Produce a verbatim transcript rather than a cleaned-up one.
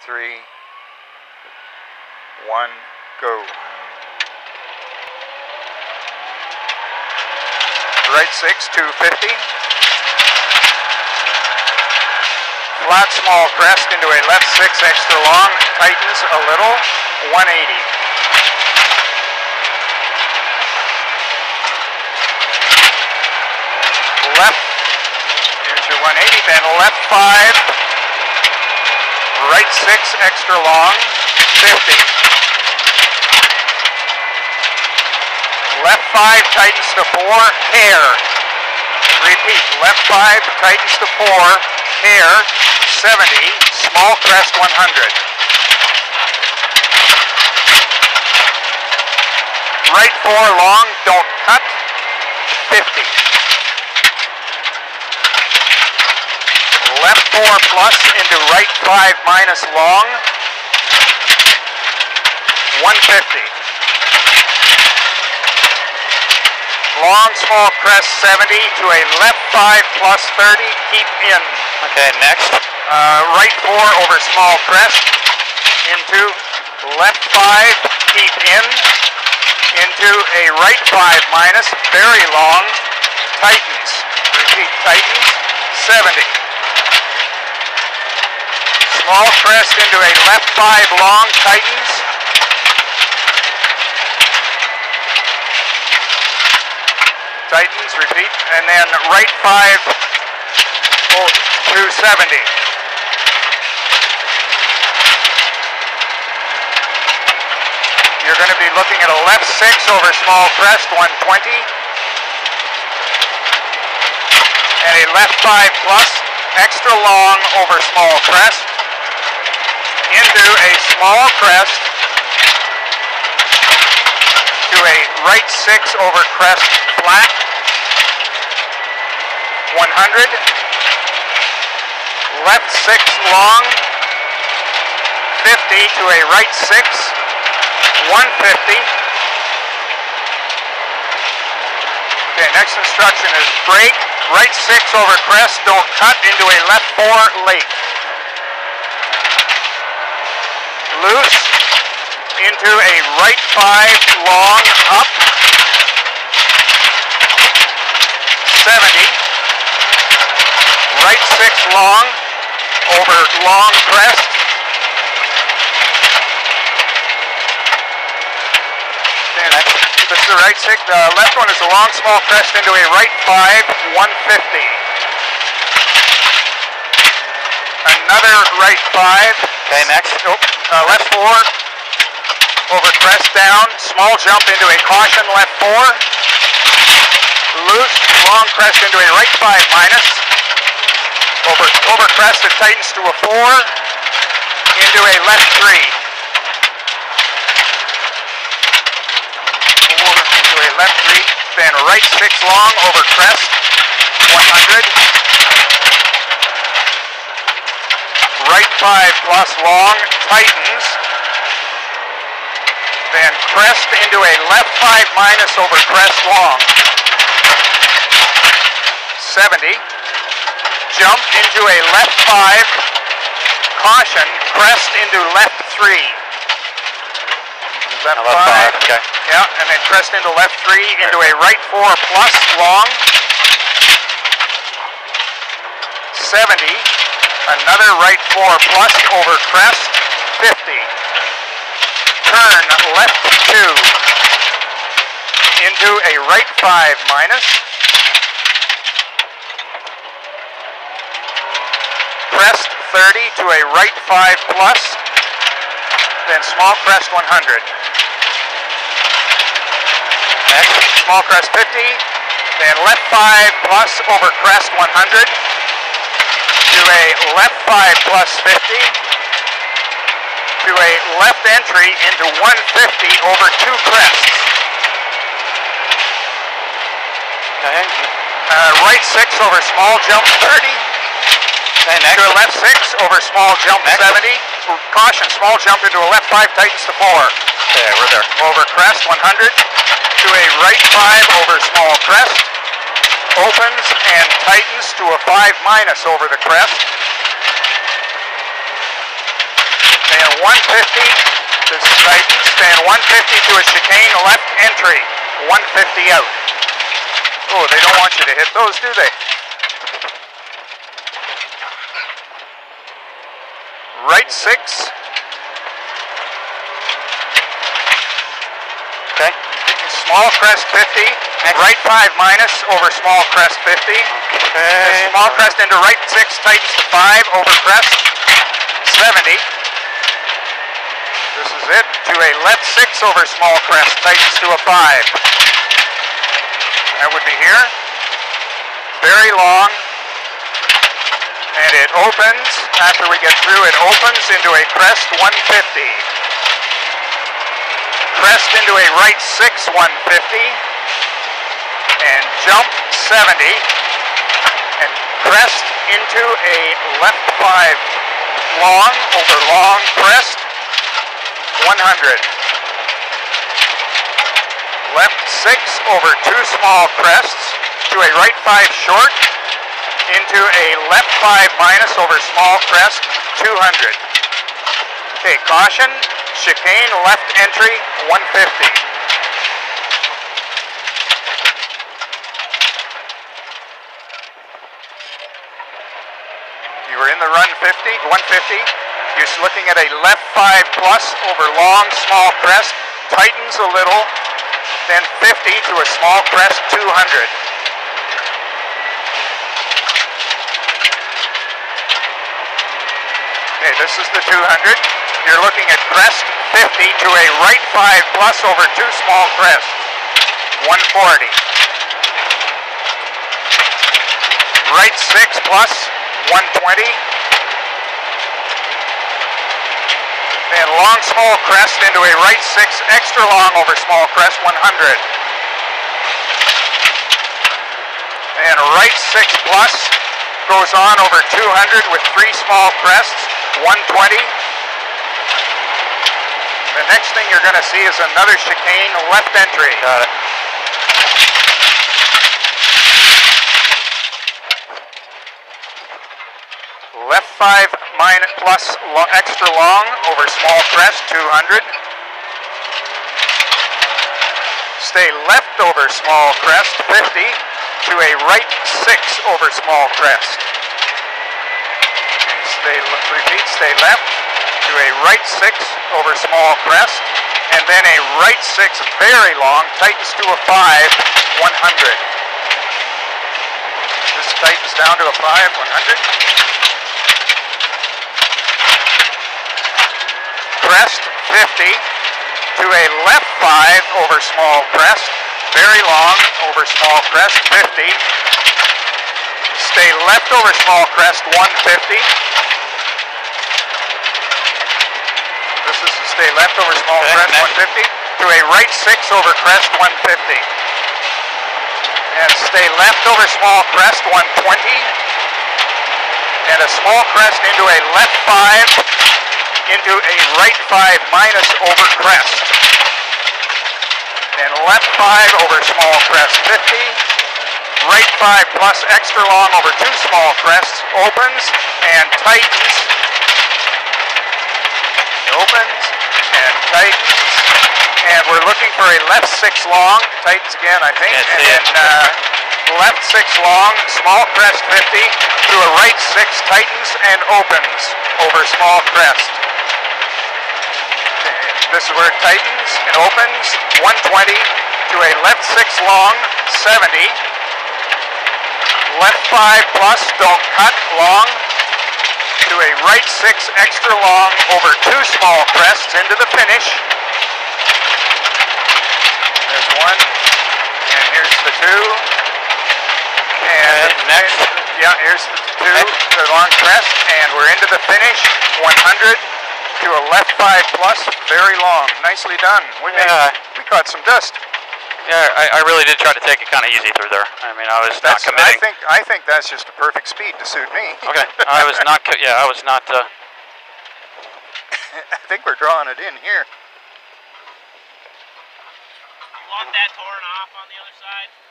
three, one, go. Right six, two fifty. Flat small crest into a left six extra long, tightens a little, one eighty. Left into one eighty, then left five, right six extra long, fifty. Left five tightens to four, hair. Repeat, left five tightens to four, hair, seventy, small crest one hundred. Right four long, don't cut, fifty. Left four plus into right five minus long, one fifty. Long small crest seventy to a left five plus thirty, keep in. Okay, next. Uh, right four over small crest, into left five, keep in, into a right five minus, very long, tightens. Repeat, tightens, seventy. Small crest into a left five long, tightens. Tightens, repeat, and then right five, oh, two seventy. You're going to be looking at a left six over small crest, one twenty. And a left five plus, extra long over small crest. Into a small crest to a right six over crest flat, one hundred, left six long, fifty to a right six, one fifty. Okay, next instruction is break, right six over crest, don't cut, into a left four late. Loose, into a right five long up, seventy, right six long, over long crest, okay, next, this is the right six, the left one is a long small crest into a right five, one fifty. Another right five. Okay, next. Nope. Uh, left four, over crest down, small jump into a caution, left four, loose, long crest into a right five minus, over, over crest it tightens to a four, into a left three, four into a left three, then right six long, over crest, one hundred, right five plus long, tightens, then crest into a left five minus over crest long, seventy, jump into a left five, caution, crest into left three, left, left five, five, okay. Yeah, and then crest into left three, into a right four plus long, seventy, another right four plus over crest, fifty. Turn left two, into a right five minus, crest thirty to a right five plus, then small crest one hundred. Next, small crest fifty, then left five plus over crest one hundred, to a left five plus fifty, to a left entry into one fifty over two crests. Okay. Uh, right six over small jump thirty. Okay, next. To a left six over small jump next. seventy. Caution, small jump into a left five tightens to four. Okay, we're there. Over crest one hundred. To a right five over small crest. Opens and tightens to a five minus over the crest. one fifty, this is Titans, then one fifty to a chicane left entry, one fifty out. Oh, they don't want you to hit those, do they? Right six. Okay. Small crest fifty, right five minus over small crest fifty. Okay. Small crest into right six, tightens to five, over crest seventy. This is it, to a left six over small crest, tightens to a five. That would be here. Very long. And it opens, after we get through, it opens into a crest one fifty. Crest into a right six, one fifty. And jump seventy. And crest into a left five long over long crest one hundred. Left six over two small crests to a right five short into a left five minus over small crest two hundred. Okay, caution, chicane left entry one fifty. You were in the run fifty, one fifty. You're looking at a left five plus over long small crest, tightens a little, then fifty to a small crest two hundred. Okay, this is the two hundred. You're looking at crest fifty to a right five plus over two small crests, one forty. Right six plus one twenty. And long small crest into a right six extra long over small crest one hundred. And right six plus goes on over two hundred with three small crests, one twenty. The next thing you're going to see is another chicane left entry. Got it. Left five minus plus lo extra long over small crest two hundred. Stay left over small crest fifty to a right six over small crest. And stay repeat, stay left to a right six over small crest, and then a right six very long, tightens to a five, one hundred. This tightens down to a five, one hundred. Crest fifty to a left five over small crest, very long over small crest fifty. Stay left over small crest one fifty. This is to stay left over small Okay, crest next. one fifty to a right six over crest one fifty. And stay left over small crest one twenty. And a small crest into a left five into a right five minus over crest. And left five over small crest fifty. Right five plus extra long over two small crests, opens and tightens. Opens and tightens. And we're looking for a left six long, tightens again I think. Can't and see then it. uh, left six long, small crest fifty to a right six, tightens and opens over small crest. This is where it tightens and opens, one twenty to a left six long, seventy. Left five plus, don't cut, long to a right six extra long over two small crests into the finish. There's one, and here's the two. And Okay, next. Yeah, here's the two, Next. the long crest, and we're into the finish, one hundred. To a left five plus, very long. Nicely done. We, Yeah. made, we caught some dust. Yeah, I, I really did try to take it kind of easy through there. I mean, I was That's, not I committing. think I think that's just a perfect speed to suit me. Okay, I was not. Co yeah, I was not. Uh, I think we're drawing it in here. You want that torn off on the other side?